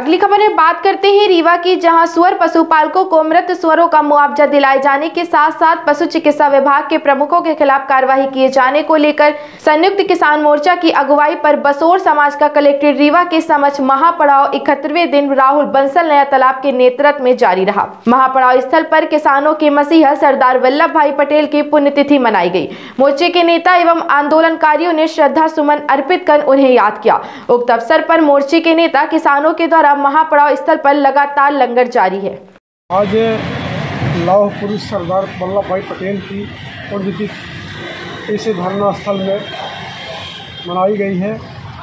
अगली खबर में बात करते हैं रीवा की, जहां सुअर पशुपालकों को मृत सुअरों का मुआवजा दिलाए जाने के साथ साथ पशु चिकित्सा विभाग के प्रमुखों के खिलाफ कार्रवाई किए जाने को लेकर संयुक्त किसान मोर्चा की अगुवाई पर बसोर समाज का कलेक्ट्रेट रीवा के समक्ष महापड़ाव 71वें दिन राहुल बंसल नया तालाब के नेतृत्व में जारी रहा। महापड़ाव स्थल पर किसानों के मसीहा सरदार वल्लभ भाई पटेल की पुण्यतिथि मनाई गई। मोर्चे के नेता एवं आंदोलनकारियों ने श्रद्धा सुमन अर्पित कर उन्हें याद किया। उक्त अवसर पर मोर्चे के नेता किसानों के द्वारा महापड़ाव स्थल पर लगातार लंगर जारी है। आज लौह पुरुष सरदार वल्लभ भाई पटेल की पुण्यतिथि इस धरना स्थल में मनाई गई है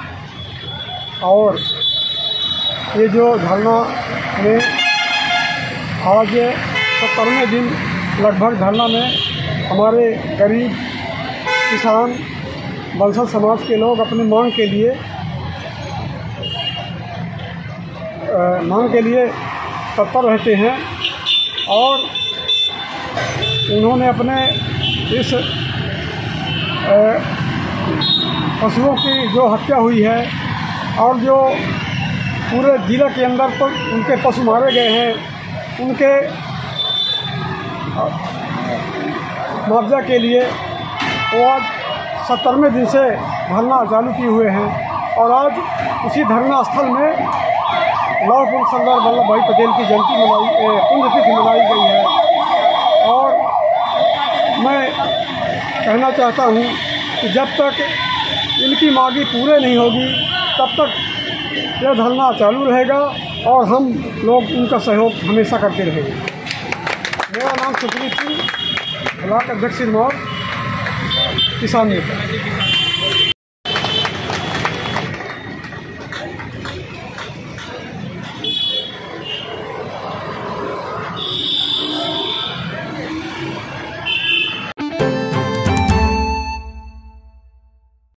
और ये जो धरना में आज 70वें दिन लगभग धरना में हमारे गरीब किसान बंसल समाज के लोग अपनी मांग के लिए तत्पर रहते हैं और उन्होंने अपने इस पशुओं की जो हत्या हुई है और जो पूरे जिले के अंदर पर उनके पशु मारे गए हैं, उनके मुआवजा के लिए वो आज 70वें दिन से धरना चालू किए हुए हैं और आज उसी धरना स्थल में लौह पुरुष सरदार वल्लभ भाई पटेल की पुण्यतिथि मनाई गई है। और मैं कहना चाहता हूँ कि जब तक इनकी मांगी पूरे नहीं होगी तब तक यह धरना चालू रहेगा और हम लोग उनका सहयोग हमेशा करते रहेंगे। मेरा नाम सुप्रीत सिंह, ब्लॉक अध्यक्ष सिरमौर, किसान नेता।